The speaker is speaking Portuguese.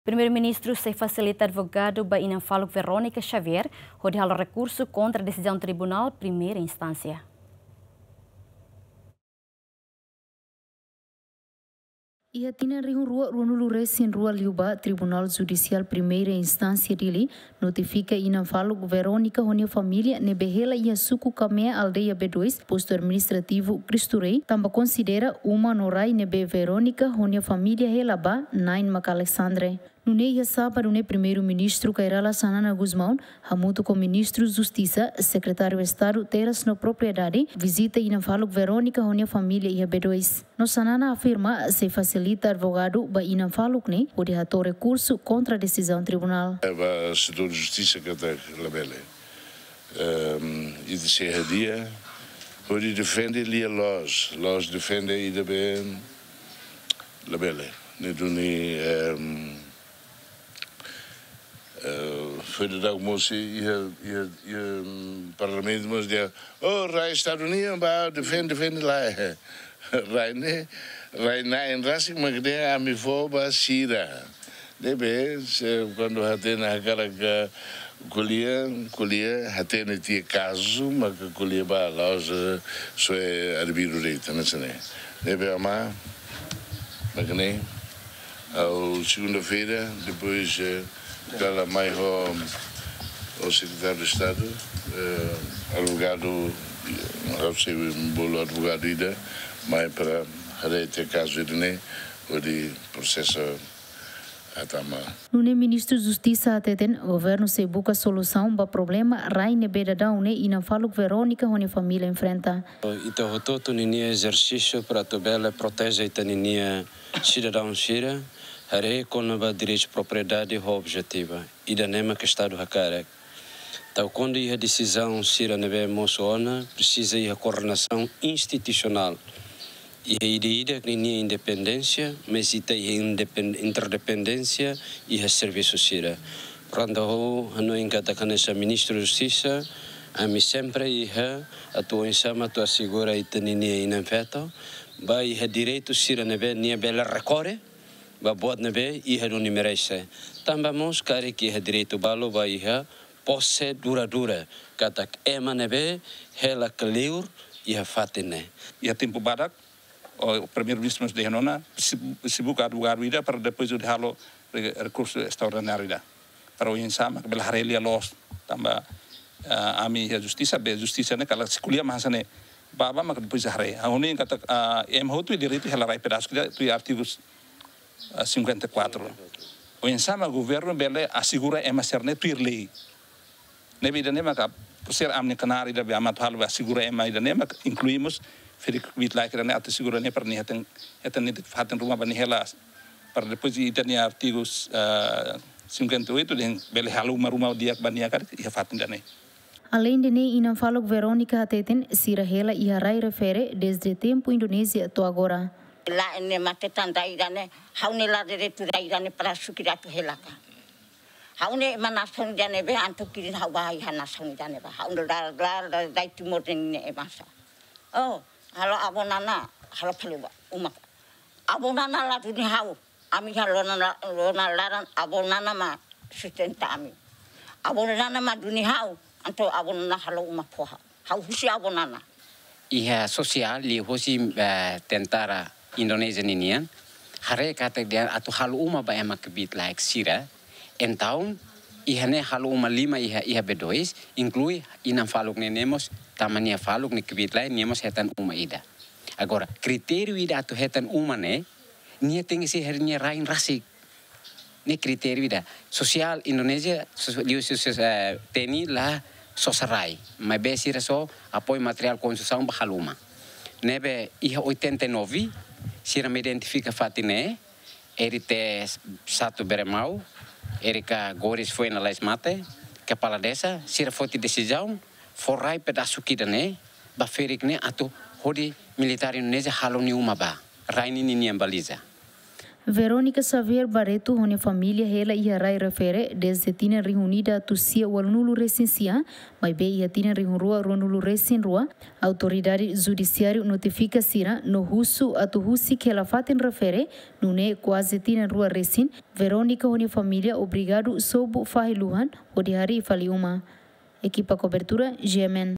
Primeiro-Ministro se facilita advogado ba inanfalo Verônica Xavier, onde há recurso contra a decisão do Tribunal Primeira Instância. Ia tina ring rua runulu resin rua liuba Tribunal Judicial Primeira Instância dili notifica inanfalo Verônica honia família nebehela ia suku kamea aldeia B2 posto administrativo Cristo Rei tamba considera uma norai nebe Verônica honia família helaba nain Maca Alexandre. Nune ia sábado ne primeiro-ministro Kairala Sanana Guzmão, hamuto com ministro Justiça, secretário de Estado Teras no propriedade, visita inanfalo Verônica honia família ia B2. No Sanana afirma se facilita advogado ba inanfalo ne pode hator recurso contra a decisão tribunal. O setor de justiça que está labele. E de ser dia, pode defender ali a los defende e de bem labele. Ne duni foi de dar moço e parlamento mas dia Rai Estados Unidos ba defende lá Rai na em raça mas que a me foba sira debe quando hatena aquela colher hatena tinha caso mas colher ba loja só é arbitro direito não sei debe amar mas que nem ao segunda-feira depois cada mais o secretário de Estado advogado ao ser bolo advogado ida mas para ter caso de processo atama. Nune ministro Justiça ateten governo se busca solução para problema rai nebeda daune e não falo Verônica onde família enfrenta. Ita hototo ninia exercício para tobela protege ita ninia cidadão sira hare konaba direito de propriedade ho objetiva ida nema que estado hakare. Então quando a decisão sira nebe moçona precisa ir a coordenação institucional. E a ideia que nem independência, mas ita interdependência e a serviço sira. Portanto, no encatacan essa ministro da Justiça, a mim sempre ia atua em sama atua segura ita ninia inanfeto, vai a direito sira nebe nia bela recorre, vai boa nebe ia no nimerese. Tambamos cari que a direito balo vai ia posse dura kata ema nebe hela clear ia fatine. Ia tempo badak o primeiro-ministro de Renona se busca advogado ida para depois de halo recurso extraordinário ida para o insama que bela harelia los tamba ami a justiça né kala sekulia mahasane baba mak depois hare aoni kata hotu direito hela rai pedaço que tu artigos 54 o insama governo bela assegura emaserne tu lei nebida ne maka por ser amne canari da amat halo assegura ema ida ne mak incluímos Firik wit like dan até segura nem para nem haten rumah bani helas para depois ita ni artigos 58 den bele halu rumah dia bani akar ia fatin dane. Além de nem inanfalo Verônica ateten sira hela ia rai refere desde tempo Indonésia to agora. La ne mate tanda irane haune la de tu irane para sukira tu helaka. Haune manason dane be antu kirin hawa hanason dane ba haune la dai timor ne emasa. Oh halo abonana halo peluba umak abonana la tu ni hau ami lona laran abonana ma sustenta ami abonana ma duni hau anto abonana halo umak poha hau husi abonana iha sosial li hosi tentara Indonesia ninian hare kata dia atu halo uma ba emak bit like sira entaun ihane halo uma lima iha bedois inclui inam faluk nenemos tamania faluk ni kibit lain niemos hetan uma ida. Agora, critério ida atu hetan uma ne, nia tengi si hernia rain rasik. Ni critério ida. Social Indonesia, teni la sosarai. Mas besi raso apoio material construção bahaluma. Nebe iha 89, sira me identifica fatine, erite satu beremau, erika goris foi na lais mate, kepala desa, sira foti decisão, forai pedaço kita ne ba ferik ne atau hodi militar Indonesia haloni uma ba raini ni baliza. Verônica Xavier Barreto, onde família ela ia rai refere desde tina reunida tusia walnulu recensia, mas bem ia tina reunrua ronulu recen rua, autoridade judiciário notifica sira no russo atu russi que ela fatem refere, nune quase tina rua recen, Verônica onde família obrigado sob fahiluhan, o de hari faliuma. Equipa cobertura GMN.